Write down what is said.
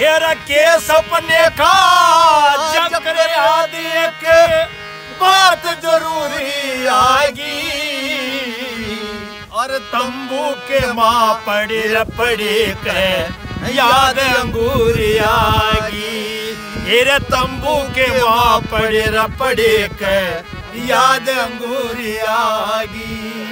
हेरा के सपने का जकर याद एक बात जरूरी आएगी और तंबू के माँ पड़े के याद अंगूरी आएगी। हेरे तंबू के माँ पड़े के याद अंगूरी आएगी।